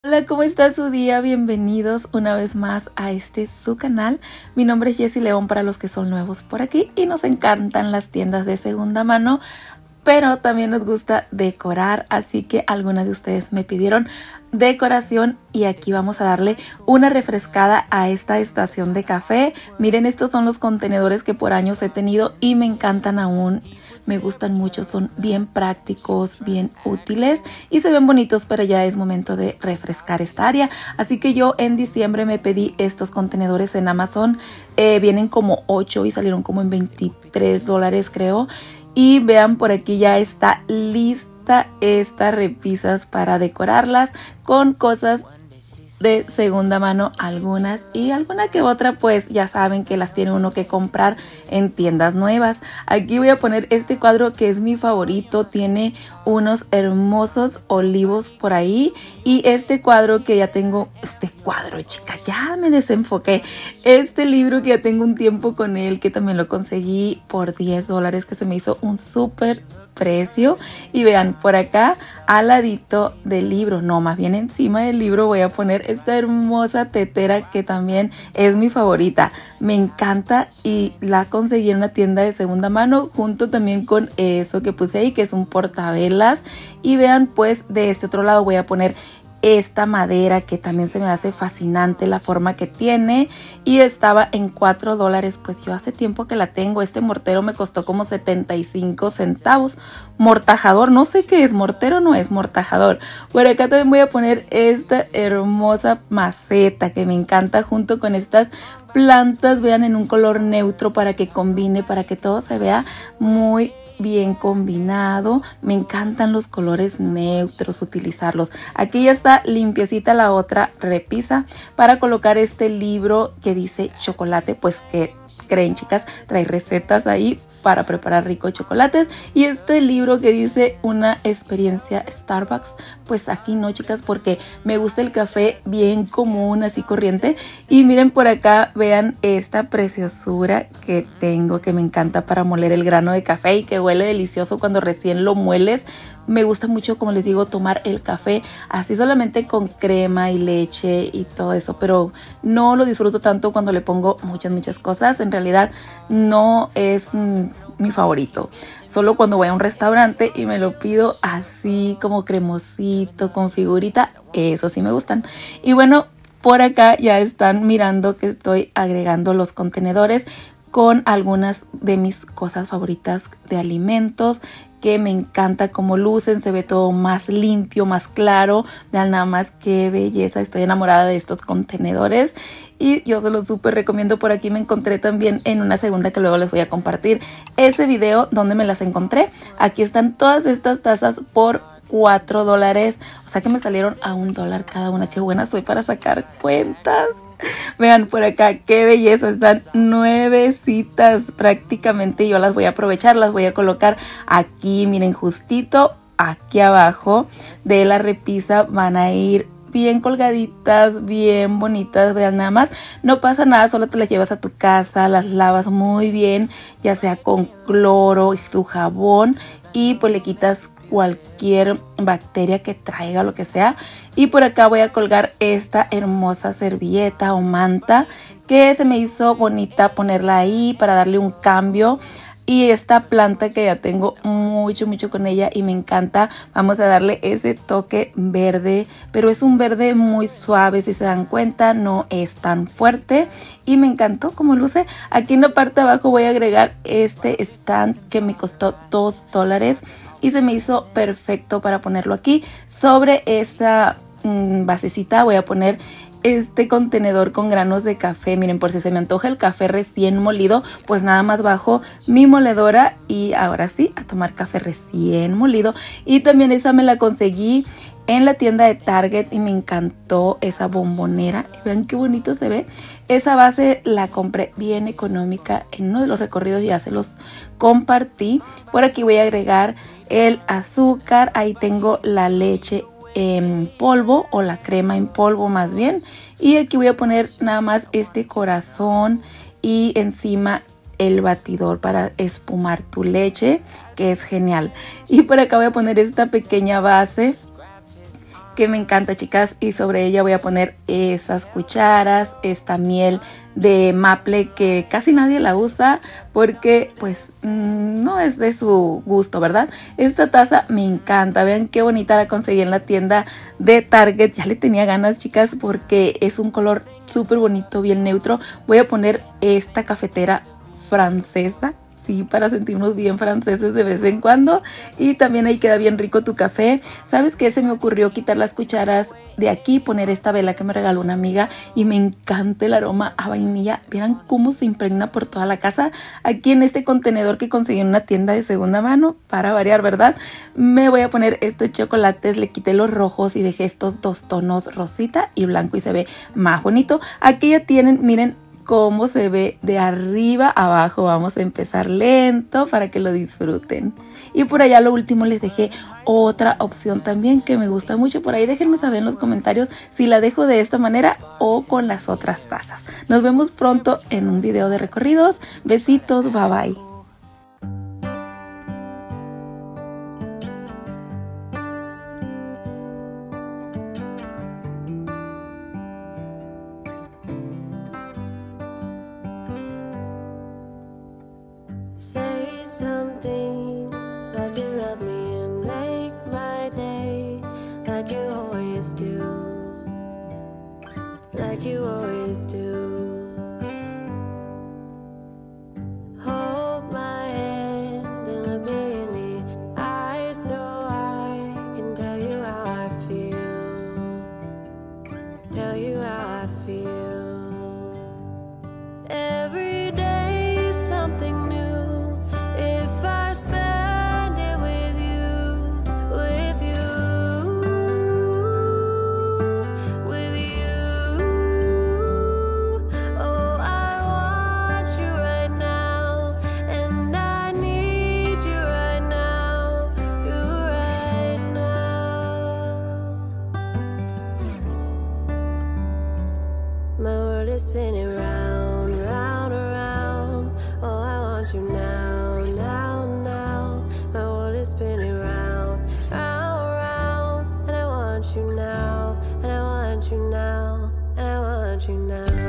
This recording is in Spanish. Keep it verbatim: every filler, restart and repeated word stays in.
Hola, ¿cómo está su día? Bienvenidos una vez más a este su canal. Mi nombre es Jessie León para los que son nuevos por aquí y nos encantan las tiendas de segunda mano, pero también nos gusta decorar, así que algunas de ustedes me pidieron decoración y aquí vamos a darle una refrescada a esta estación de café. Miren, estos son los contenedores que por años he tenido y me encantan aún. Me gustan mucho, son bien prácticos, bien útiles y se ven bonitos, pero ya es momento de refrescar esta área. Así que yo en diciembre me pedí estos contenedores en Amazon. Eh, vienen como ocho y salieron como en veintitrés dólares creo. Y vean, por aquí ya está lista estas repisas para decorarlas con cosas de segunda mano, algunas y alguna que otra pues ya saben que las tiene uno que comprar en tiendas nuevas. Aquí voy a poner este cuadro que es mi favorito, tiene unos hermosos olivos por ahí, y este cuadro que ya tengo, este cuadro chicas, ya me desenfoqué, este libro que ya tengo un tiempo con él, que también lo conseguí por diez dólares, que se me hizo un súper precio. Y vean, por acá al ladito del libro, no, más bien encima del libro, voy a poner esta hermosa tetera que también es mi favorita, me encanta y la conseguí en una tienda de segunda mano junto también con eso que puse ahí, que es un portavelas. Y vean, pues de este otro lado voy a poner esta madera que también se me hace fascinante la forma que tiene, y estaba en cuatro dólares. Pues yo hace tiempo que la tengo. Este mortero me costó como setenta y cinco centavos. Mortajador, no sé qué es, mortero no es, mortajador. Por acá también voy a poner esta hermosa maceta que me encanta junto con estas plantas, vean, en un color neutro para que combine, para que todo se vea muy bien combinado. Me encantan los colores neutros, utilizarlos. Aquí ya está limpiecita la otra repisa para colocar este libro que dice chocolate. Pues que creen chicas, trae recetas ahí para preparar ricos chocolates. Y este libro que dice una experiencia Starbucks, pues aquí no chicas, porque me gusta el café bien común, así corriente. Y miren por acá, vean esta preciosura que tengo, que me encanta para moler el grano de café y que huele delicioso cuando recién lo mueles. Me gusta mucho, como les digo, tomar el café así solamente con crema y leche y todo eso, pero no lo disfruto tanto cuando le pongo muchas, muchas cosas. En realidad no es mm, mi favorito. Solo cuando voy a un restaurante y me lo pido así como cremosito, con figurita, eso sí me gustan. Y bueno, por acá ya están mirando que estoy agregando los contenedores con algunas de mis cosas favoritas de alimentos, que me encanta cómo lucen, se ve todo más limpio, más claro. Vean nada más qué belleza, estoy enamorada de estos contenedores y yo se los súper recomiendo. Por aquí me encontré también en una segunda que luego les voy a compartir ese video donde me las encontré. Aquí están todas estas tazas por cuatro dólares, o sea que me salieron a un dólar cada una. Qué buena soy para sacar cuentas. Vean por acá, qué belleza, están nuevecitas prácticamente. Yo las voy a aprovechar, las voy a colocar aquí, miren, justito aquí abajo de la repisa. Van a ir bien colgaditas, bien bonitas. Vean nada más, no pasa nada, solo te las llevas a tu casa, las lavas muy bien, ya sea con cloro y su jabón, y pues le quitas cualquier bacteria que traiga, lo que sea. Y por acá voy a colgar esta hermosa servilleta o manta que se me hizo bonita ponerla ahí para darle un cambio. Y esta planta que ya tengo mucho, mucho con ella y me encanta. Vamos a darle ese toque verde, pero es un verde muy suave, si se dan cuenta, no es tan fuerte. Y me encantó cómo luce. Aquí en la parte de abajo voy a agregar este stand que me costó dos dólares. Y se me hizo perfecto para ponerlo aquí. Sobre esta mmm, basecita voy a poner este contenedor con granos de café. Miren, por si se me antoja el café recién molido, pues nada más bajo mi moledora y ahora sí, a tomar café recién molido. Y también esa me la conseguí en la tienda de Target y me encantó esa bombonera. Vean qué bonito se ve. Esa base la compré bien económica en uno de los recorridos, ya se los compartí. Por aquí voy a agregar el azúcar. Ahí tengo la leche en polvo o la crema en polvo más bien. Y aquí voy a poner nada más este corazón y encima el batidor para espumar tu leche, que es genial. Y por acá voy a poner esta pequeña base que me encanta, chicas, y sobre ella voy a poner esas cucharas, esta miel de maple que casi nadie la usa porque pues no es de su gusto, ¿verdad? Esta taza me encanta, vean qué bonita la conseguí en la tienda de Target. Ya le tenía ganas, chicas, porque es un color súper bonito, bien neutro. Voy a poner esta cafetera francesa, sí, para sentirnos bien franceses de vez en cuando. Y también ahí queda bien rico tu café. ¿Sabes qué? Se me ocurrió quitar las cucharas de aquí, poner esta vela que me regaló una amiga y me encanta el aroma a vainilla. Vieran cómo se impregna por toda la casa. Aquí en este contenedor que conseguí en una tienda de segunda mano, para variar, ¿verdad? Me voy a poner estos chocolates, le quité los rojos y dejé estos dos tonos rosita y blanco y se ve más bonito. Aquí ya tienen, miren cómo se ve de arriba a abajo. Vamos a empezar lento para que lo disfruten. Y por allá lo último les dejé otra opción también que me gusta mucho. Por ahí déjenme saber en los comentarios si la dejo de esta manera o con las otras tazas. Nos vemos pronto en un video de recorridos. Besitos, bye bye. Say something like you love me and make my day, like you always do, like you always do. Hold my hand and look me in the eye so I can tell you how I feel, tell you how I feel. Every day is something new. My world is spinning round, round, around. Oh, I want you now, now, now. My world is spinning round, round, round. And I want you now, and I want you now, and I want you now.